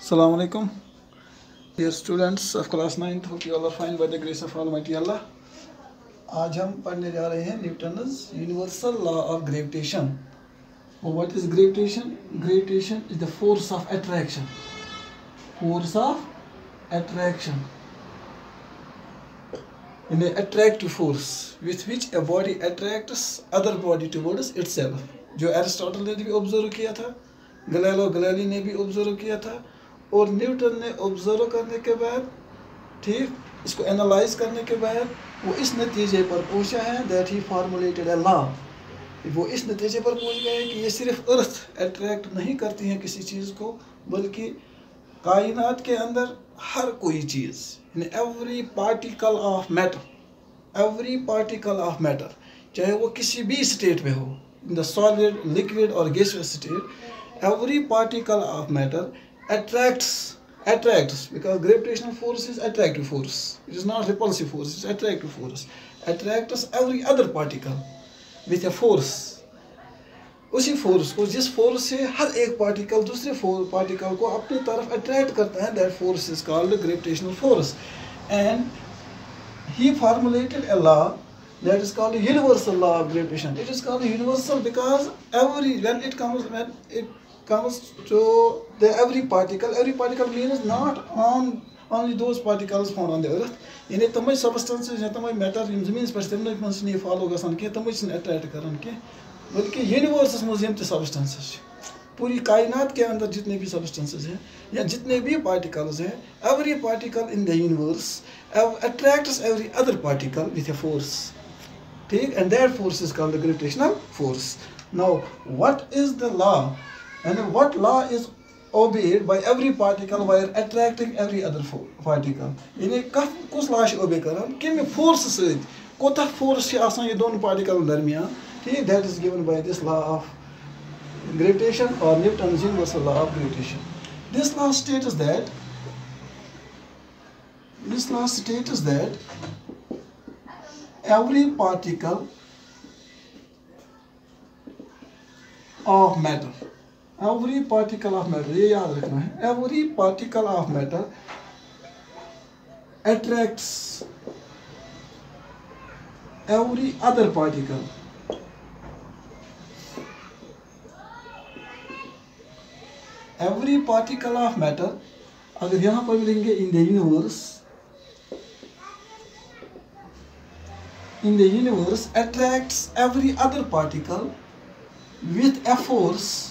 Assalamu alaikum, dear students of class 9th. Hope you all are fine by the grace of Almighty Allah. आज हम पढ़ने जा रहे हैं Newton's universal law of gravitation. What is gravitation? Gravitation is the force of attraction. Force of attraction. In an attractive force with which a body attracts other body towards itself. जो Aristotle ने भी observe किया था, Galileo Galilei ने भी observe किया था, और न्यूटन ने ऑब्जर्व करने के बाद, ठीक, इसको एनालाइज करने के बाद वो इस नतीजे पर पहुंचा है that he formulated a law. वो इस नतीजे पर पहुंच गए कि ये सिर्फ अर्थ अट्रैक्ट नहीं करती है किसी चीज़ को, बल्कि कायनात के अंदर हर कोई चीज़, every particle of matter, every particle of matter, चाहे वो किसी भी स्टेट में हो, इन द सॉलिड, लिक्विड और gaseous state, every particle of matter attracts because gravitational force is attractive force. It is not repulsive force, it is attractive force. Attracts every other particle with a force. उसी force को, जिस force से हर एक particle दूसरे particle को अपनी तरफ attract करता है, that force is called gravitational force. And he formulated a law that is called the universal law of gravitation. It is called universal because when it comes to every particle means not on only those particles found on the earth. यानी तमाम substances या तमाम matter यम ज़मीन पर तमने मंस नहीं follow गसान के तमाम चीज़ attract करन के, बल्कि universe में यम ते substances पूरी कायनात के अंदर जितने भी substances हैं या जितने भी particles हैं, every particle in the universe attracts every other particle with a force. ठीक, and that force is called the gravitational force. Now, what is the law? And what law is obeyed by every particle while attracting every other particle? यानी कुछ law से obey करन कि में force से कोता force से आसान ये दोनों particle दरमियान, ठीक, that is given by this law of gravitation or Newton's universal law of gravitation. This law states that every particle of matter, ये याद रखना है, every particle of matter attracts every other particle. Every particle of matter, अगर यहाँ पर लेंगे in the universe attracts every other particle with a force.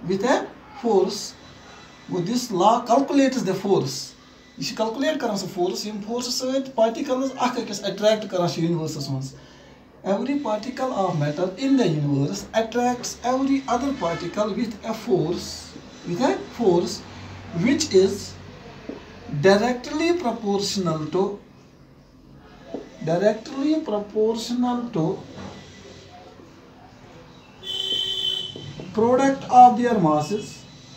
With this law calculates the force. You should calculate the force. In force with particles attract the universe. Every particle of matter in the universe attracts every other particle with a force, which is directly proportional to product of their masses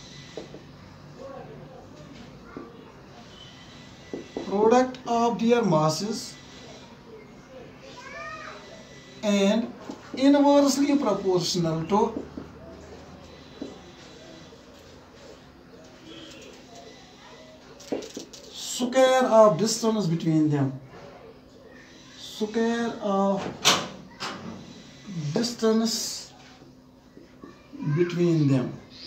and inversely proportional to square of distance between them. Square of distance between them.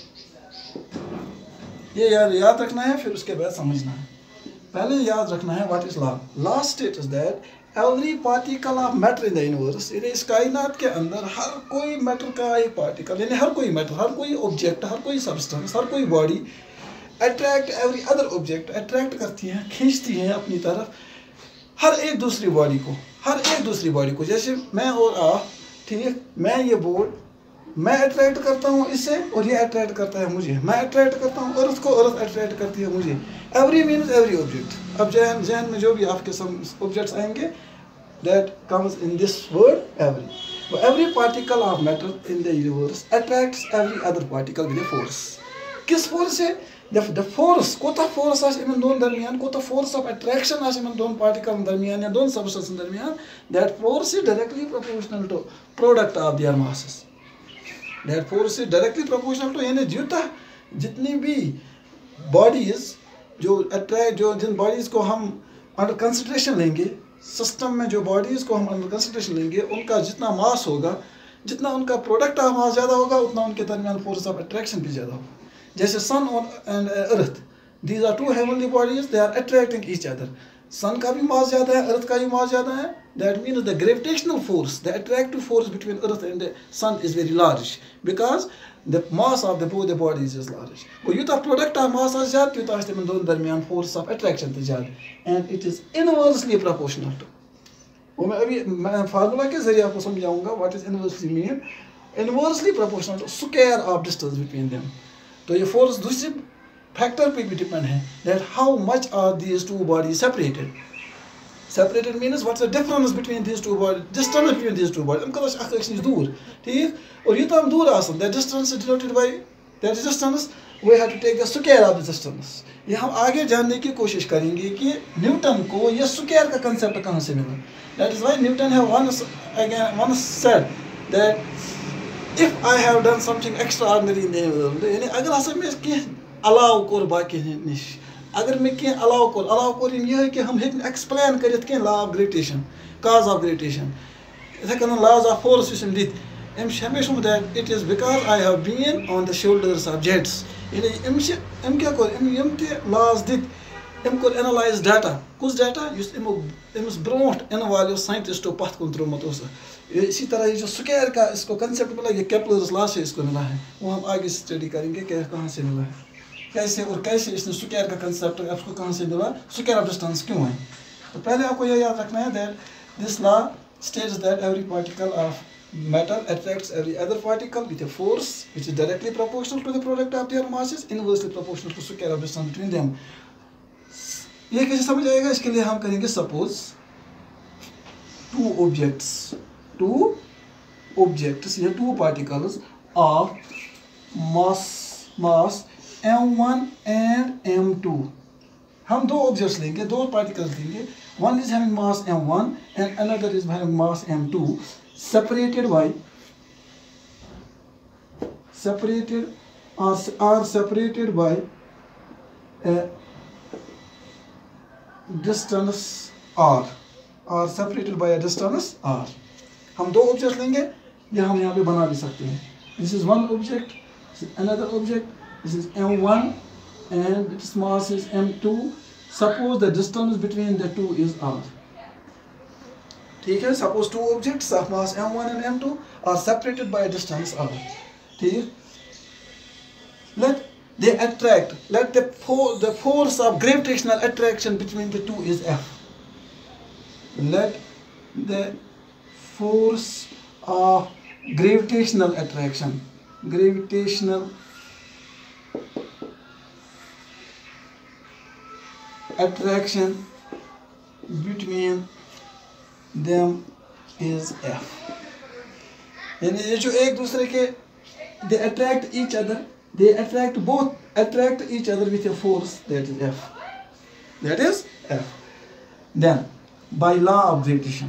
ये याद रखना है, फिर उसके बाद समझना है. पहले याद रखना है what is law. Law states that every particle of matter in the universe, यानी इस कायनात के अंदर हर कोई मैटर का एक पार्टिकल, यानी हर कोई मैटर, हर कोई ऑब्जेक्ट, हर कोई सब्सटेंस, हर कोई body attract every other object, attract करती हैं, खींचती हैं अपनी तरफ हर एक दूसरी बॉडी को. जैसे मैं और आप, ठीक, मैं ये बोर्ड, मैं अट्रैक्ट करता हूँ इससे और ये अट्रैक्ट करता है मुझे, मैं अट्रैक्ट करता हूँ अर्थ को, अर्थ अट्रैक्ट करती है मुझे. Every means every object. अब जहन में जो भी आपके ऑब्जेक्ट्स आएंगे, that comes in this word every. So every particle of matter in the universe attracts every other particle with a force. किस force से? The force, कोता force आश इमन दोन दरमियान, कोता force of attraction आश इमन दोन particle दरमियान या दोन substance दरमियान, that force is directly proportional to product of their masses. That force is directly proportional to, यानी जितना जितनी भी बॉडीज जो अट्रैक्ट जो जिन बॉडीज को हम अंडर कंसिडरेशन लेंगे, सिस्टम में जो बॉडीज को हम अंडर कंसिडरेशन लेंगे, उनका जितना मास होगा, जितना उनका प्रोडक्ट ऑफ मास ज़्यादा होगा, उतना उनके दरमियान फोर्स ऑफ अट्रैक्शन भी ज़्यादा होगा. जैसे sun and earth, these are two heavenly bodies, they are attracting each other. Sun का भी मास ज़्यादा है, अर्थ का भी मास ज़्यादा है. That means the gravitational force, the attractive force between Earth and the Sun is very large because the mass of both the bodies is large. और युता product of mass is ज़्यादा, युता इस दोनों दरमियान force of attraction तो ज़्यादा, and it is inversely proportional to. वो मैं अभी फार्मूला के जरिए आपको समझाऊंगा what is inversely mean. Inversely proportional to square of distance between them. तो ये force दूसरे factor पे भी depend है, that how much are these two bodies separated. Separated means what's the difference between these two bodies, distance between these two bodies. उनका तो अक्स is दूर, ठीक? और ये तो हम दूर आसन, that distance is denoted by that distance, we have to take the square of the distance. ये हम आगे जानने की कोशिश करेंगे कि न्यूटन को ये स्क्वायर का कंसेप्ट कहाँ से मिला. That is why Newton have once said that if I have done something extraordinary in the world, यानी अगर हसा में कि अलाव कोर बाकी निश, अगर मैं क्या अलाव कोर यह है कि हम हेक एक्सप्लेन करित के law of gravitation, cause of gravitation, इथे कन लॉज ऑफ फोर्स विच दित एम हमेशा that it is because I have been on the shoulders of giants. यानी एम क्या कोर एम ते लॉज दित, एम कोर एनालाइज डाटा, कुछ डाटा युस एमस ब्रोट इन वालो साइंटिस्टो पथ कुन त्रोमत ओस. इसी तरह ये जो स्क्वायर का इसको कंसेप्ट मिला, ये केपलर्स लॉ से इसको मिला है, वो हम आगे स्टडी करेंगे कि कहाँ से मिला है, कैसे और कैसे इसने स्क्वायर का कंसेप्ट आपको कहाँ से मिला, स्क्वायर ऑफ डिस्टेंस क्यों है. तो पहले आपको यह याद रखना है that this law states that every particle of matter attracts every other particle with a force which is directly proportional to the product of their masses, inversely proportional to square of distance between them. ये कैसे समझ आएगा, इसके लिए हम करेंगे suppose two objects या two particles of mass m1 and m2. हम दो ऑब्जेक्ट्स लेंगे, दो पार्टिकल्स लेंगे, one is having mass m1 and another is having mass m2, separated by a distance r, or separated by a distance r. हम दो objects लेंगे, या हम यहाँ पे बना भी सकते हैं. This is one object, this is another object. This is m1 and its mass is m2. Suppose the distance between the two is r. ठीक है, suppose two objects of mass m1 and m2 are separated by a distance r. ठीक है, let the force of gravitational attraction between the two is F. Let the force of gravitational attraction between them is F. यानी ये जो एक दूसरे के they attract each other with a force that is F. Then by law of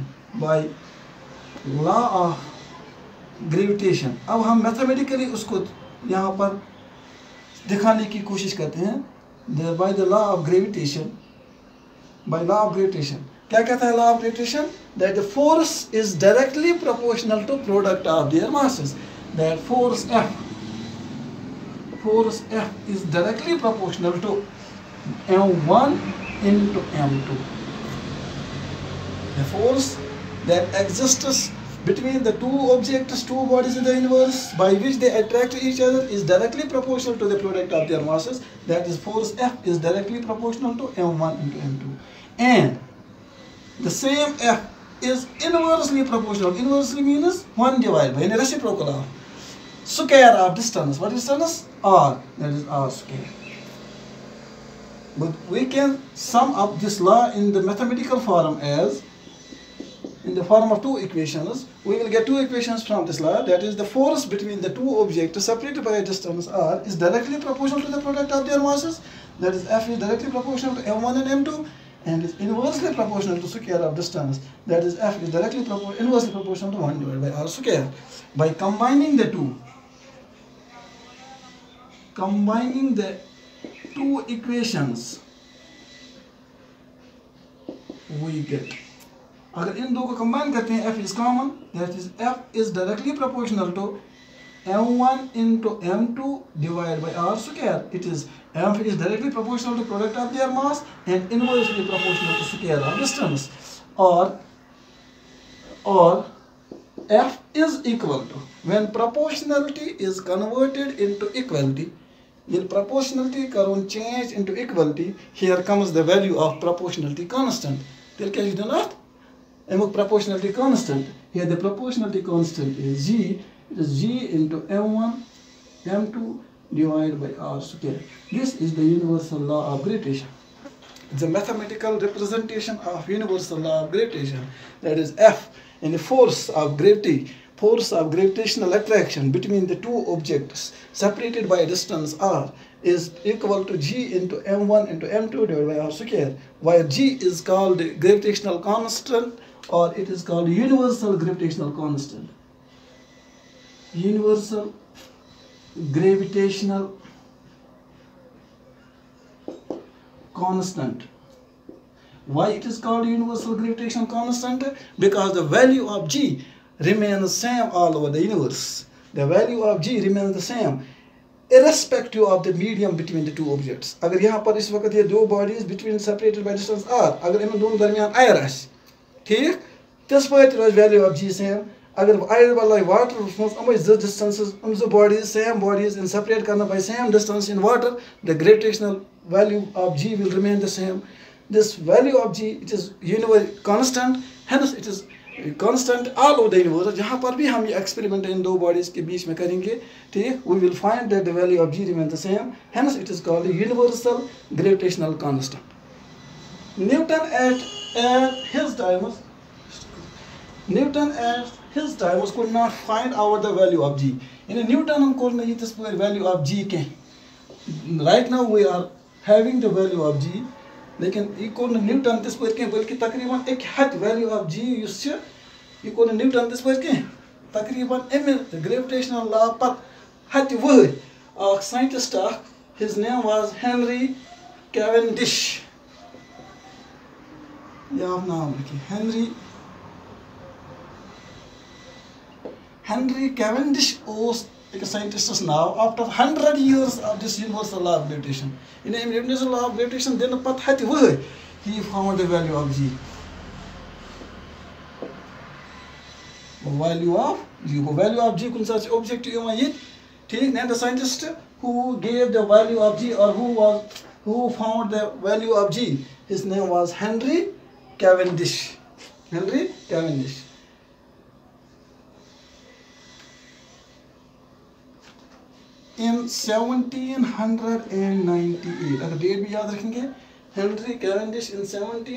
gravitation अब हम mathematically उसको यहाँ पर दिखाने की कोशिश करते हैं. by law of gravitation क्या कहता है law of gravitation? That the force is directly proportional to product of their masses. That force F is directly proportional to m1 into m2. The force that exists between the two objects, two bodies in the universe, by which they attract each other, is directly proportional to the product of their masses. That is, force F is directly proportional to m1 into m2. And the same F is inversely proportional. Inversely means 1 divided by, reciprocal of square of distance. What is distance? R. That is R square. But we can sum up this law in the mathematical form as, in the form of two equations. We will get two equations from this law. That is, the force between the two objects separated by a distance r is directly proportional to the product of their masses. That is, F is directly proportional to m1 and m2, and is inversely proportional to square of distance. That is, F is directly inversely proportional to 1 divided by r square. By combining the two two equations we get. अगर इन दो को combine करते हैं, f is common, that is f is directly proportional to m1 into m2 divided by r square. It is f is directly proportional to product of their mass and inversely proportional to square of distance. Or f is equal to, when proportionality is converted into equality, when proportionality can change into equality, here comes the value of proportionality constant. Tell you the not? Proportionality constant. Here the proportionality constant is g. It is g into m1, m2 divided by r square. This is the universal law of gravitation. It's a mathematical representation of universal law of gravitation. That is F, and the force of gravity, force of gravitational attraction between the two objects separated by a distance r is equal to g into m1 into m2 divided by r square, where g is called the gravitational constant, or it is called universal gravitational constant. Universal gravitational constant. Why it is called universal gravitational constant? Because the value of g remains the same all over the universe. The value of g remains the same irrespective of the medium between the two objects. अगर यहाँ पर इस वक्त ये दो bodies between separated by distance r, अगर इन दोनों दरमियान air आसे, ठीक? तिस पाइट रोज value of g same. अगर air वाला water उस distances, bodies, same bodies, and separate करना by same distance in water, the gravitational value of g will remain the same. This value of g, it is universal constant, hence it is constant all over the universe. जहाँ पर भी हम ये experiment इन दो bodies के बीच में करेंगे, ठीक? We will find that the value of g remains the same. Hence it is called the universal gravitational constant. Newton at his time could not find out the value of g. In Newton हम कोल नहीं this value of g के. Right now we are having the value of g. लेकिन ये कोन Newton तिस पर के बल्कि तकरीबन एक हद वैल्यू ऑफ जी युस छ ये कोन न्यूटन तिस पर के तकरीबन एम ग्रेविटेशनल लॉ पर हद वहर a scientist his name was Henry Cavendish. या नाम लिखिए Henry Cavendish was a scientist now after 100 years of this universal law of gravitation. In the universal law of gravitation, then he found the value of g. Value of g kun such object then the scientist who gave the value of g, or who found the value of g, his name was Henry Cavendish. Henry Cavendish. In 1798, अगर date भी याद रखेंगे, Henry Cavendish in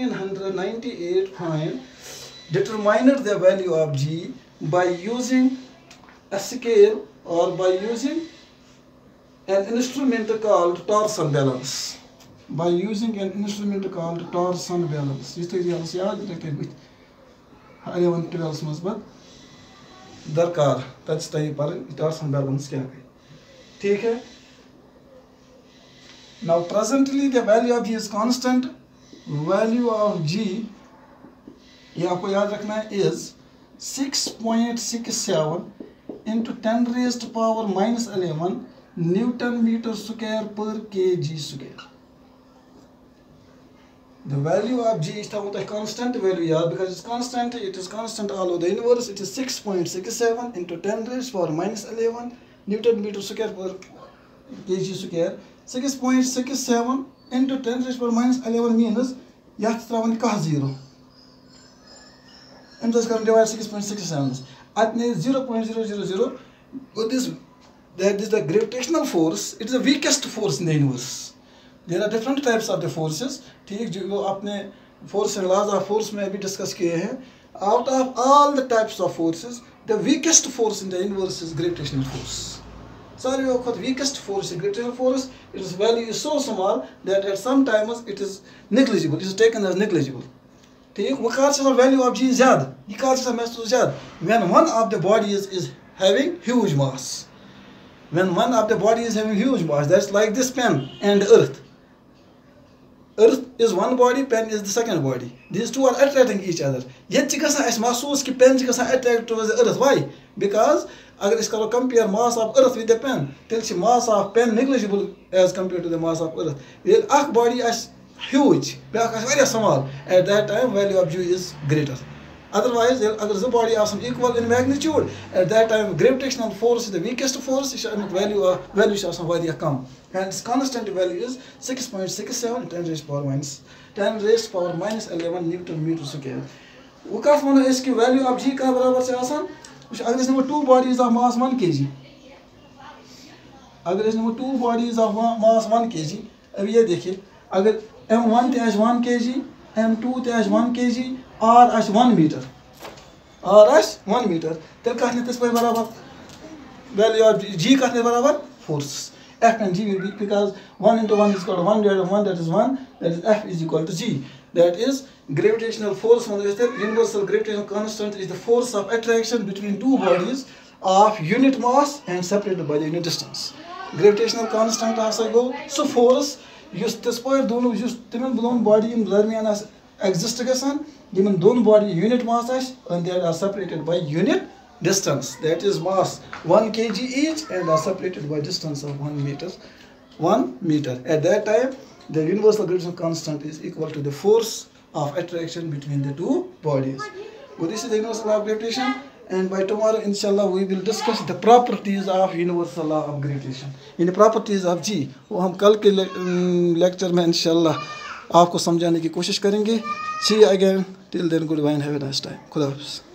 1798 determined the value of g by using a scale or by using an instrument called torsion balance. By using an instrument called torsion balance. This is याद रखें 11-12 में बस दरकार तच तय पर torsion balance क्या है? ठीक है? Now presently the value of g is constant. Value of g ये आपको याद रखना है is 6.67 into 10 raised to power minus 11 Newton meter square per kg square. The value of g is the constant value because it's constant. It is constant all over the universe. It is 6.67 into 10 raised to power minus 11 Newton meter square per kg square. 6.67 into 10 raised to power minus 11 means yath travan kah 0. And just going to divide 6.67. At 0.000. That is the gravitational force. It is the weakest force in the universe. There are different types of the forces. ठीक जो आपने force and laws of force में भी discuss किए हैं. Out of all the types of forces, the weakest force in the universe is gravitational force. Sorry, the weakest force is gravitational force. Its value is so small that at some times it is negligible. It is taken as negligible. ठीक वो car से value of g is ज़्यादा. ये car से mass तो ज़्यादा. When one of the bodies is having huge mass. When one of the body is having huge mass, that's like this pen and earth. Earth is one body, pen is the second body. These two are attracting each other. Yet chikasa as mahsus ki pen chikasa attract towards the earth. Why? Because agar is karo compare mass of earth with the pen, till she mass of pen negligible as compared to the mass of earth. Well, ak body is huge, beak is very small. At that time, value of G is greater. Otherwise, agar the body are equal in magnitude, at that time gravitational force is the weakest force. Value is very come. And its constant value is 6.67 10 raised power minus 11 Newton meter square. Ukas mano is ki value of G ka barabar se asan. Agar is number 2 bodies of mass 1 kg. Agar is number 2 bodies of mass 1 kg. अब ये देखिए, अगर M1 te 1 kg, M2 te 1 kg, R as 1 meter. R as 1 meter. Tel कहने tes पर बराबर value of G कहने बराबर force. F and G will be, because 1 into 1 is equal to 1 divided by 1, that is 1, that is F is equal to G. That is gravitational force. Universal gravitational constant is the force of attraction between two bodies of unit mass and separated by the unit distance. Gravitational constant also go. So force, yus tespoir dono yus timen blown body in darmiyan exist gasan, given dono body unit mass as, and they are separated by unit distance, that is mass 1 kg each, and are separated by distance of 1 meter. At that time, the universal gravitational constant is equal to the force of attraction between the two bodies. So this is the universal law of gravitation, and by tomorrow inshallah we will discuss the properties of universal law of gravitation in the properties of G. वो हम कल के lecture में inshallah आपको समझाने की कोशिश करेंगे. See you again. Till then, goodbye and have a nice time. खुदा हाफिज़.